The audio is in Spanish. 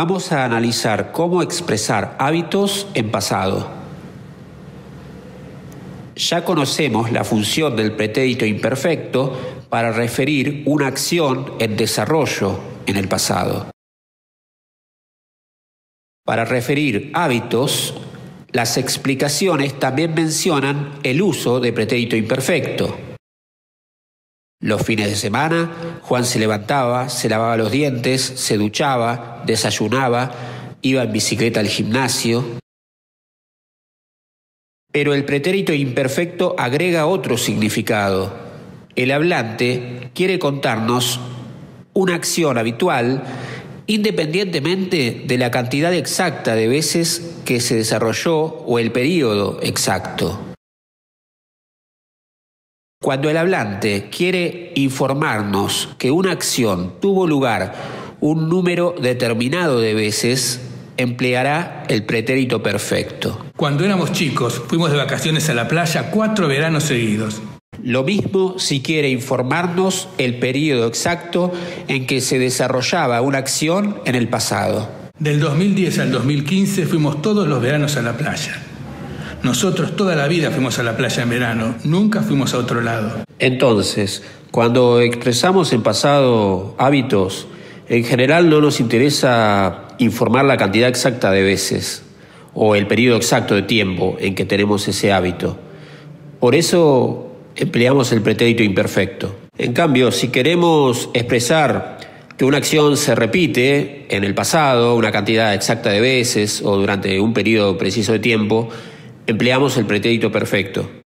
Vamos a analizar cómo expresar hábitos en pasado. Ya conocemos la función del pretérito imperfecto para referir una acción en desarrollo en el pasado. Para referir hábitos, las explicaciones también mencionan el uso de pretérito imperfecto. Los fines de semana, Juan se levantaba, se lavaba los dientes, se duchaba, desayunaba, iba en bicicleta al gimnasio. Pero el pretérito imperfecto agrega otro significado. El hablante quiere contarnos una acción habitual independientemente de la cantidad exacta de veces que se desarrolló o el período exacto. Cuando el hablante quiere informarnos que una acción tuvo lugar un número determinado de veces, empleará el pretérito perfecto. Cuando éramos chicos, fuimos de vacaciones a la playa 4 veranos seguidos. Lo mismo si quiere informarnos el período exacto en que se desarrollaba una acción en el pasado. Del 2010 al 2015 fuimos todos los veranos a la playa. Nosotros toda la vida fuimos a la playa en verano, nunca fuimos a otro lado. Entonces, cuando expresamos en pasado hábitos, en general no nos interesa informar la cantidad exacta de veces o el periodo exacto de tiempo en que tenemos ese hábito. Por eso empleamos el pretérito imperfecto. En cambio, si queremos expresar que una acción se repite en el pasado, una cantidad exacta de veces o durante un periodo preciso de tiempo, empleamos el pretérito perfecto.